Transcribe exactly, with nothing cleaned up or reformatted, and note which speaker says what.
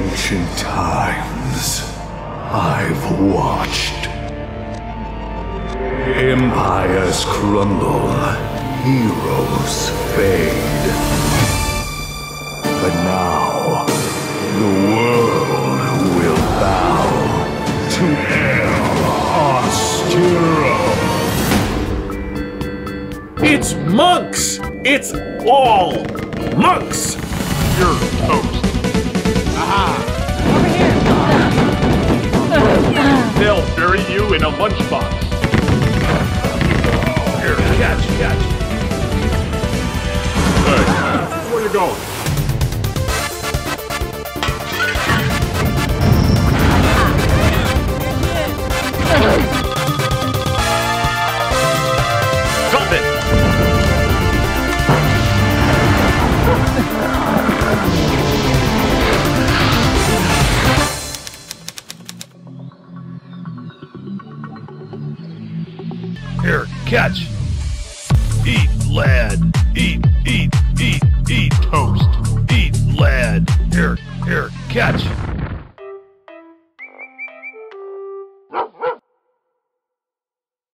Speaker 1: ancient times, I've watched. Empires crumble, heroes fade. But now, the world will bow to El Austero.
Speaker 2: It's monks! It's all monks!
Speaker 3: You're toast. Aha!
Speaker 4: Over here!
Speaker 3: They'll bury you in a lunchbox.
Speaker 2: Here, catch, catch.
Speaker 3: Hey, where you going?
Speaker 2: Here, catch. Eat, lad. Eat, eat, eat, eat. Toast. Eat, lad. Here, here, catch.